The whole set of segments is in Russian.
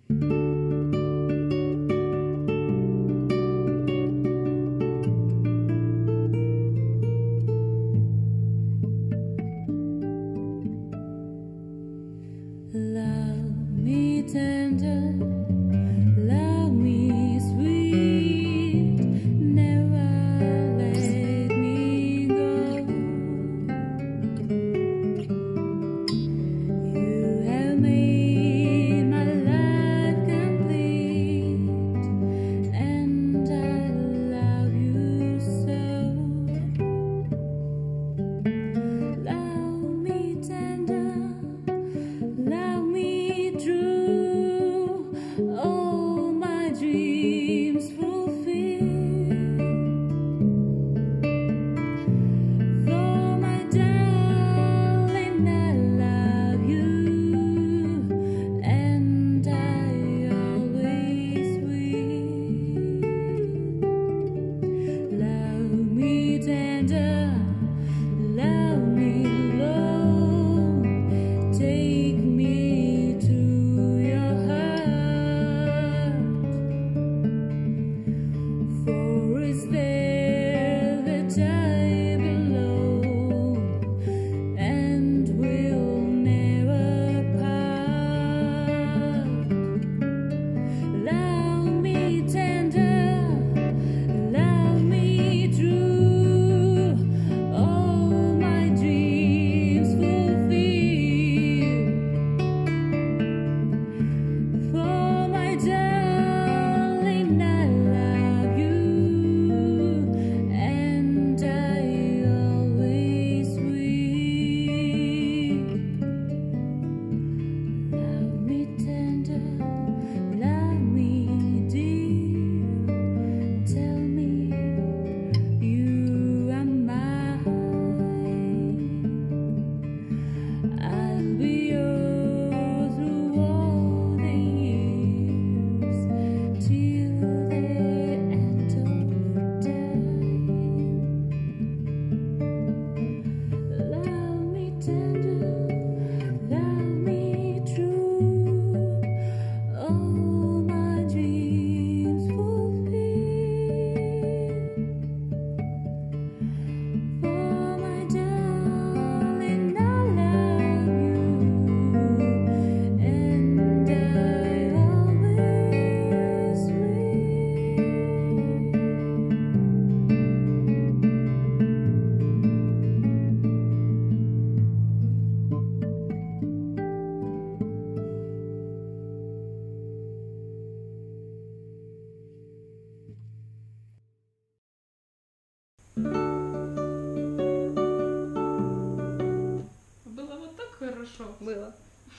Хорошо. Было.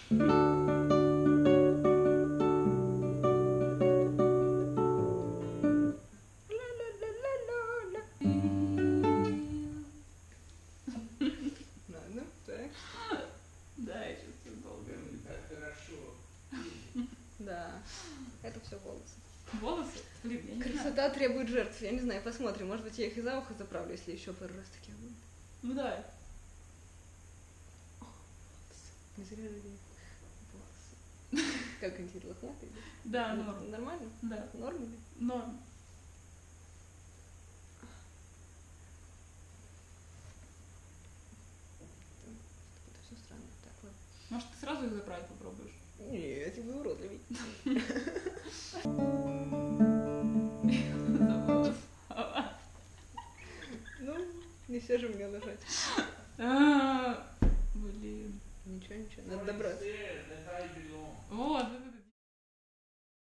Ладно, так. Да, я чувствую долго. Так хорошо. Да, это все волосы. Волосы? Блин, я не знаю. Красота требует жертв. Я не знаю, посмотрим. Может быть, я их и за ухо заправлю, если еще пару раз таких будет. Ну да. Не зря люди волосы. Как они теперь лохматые? Да, норм. Нормально? Да. Норм или? Норм. Это все странно. Так, ладно. Может, ты сразу их заправить попробуешь? Нет, вы уродливый. Забыла. Ну, не все же мне нажать. Блин. Ничего, надо добраться. Le taille du long. Вот,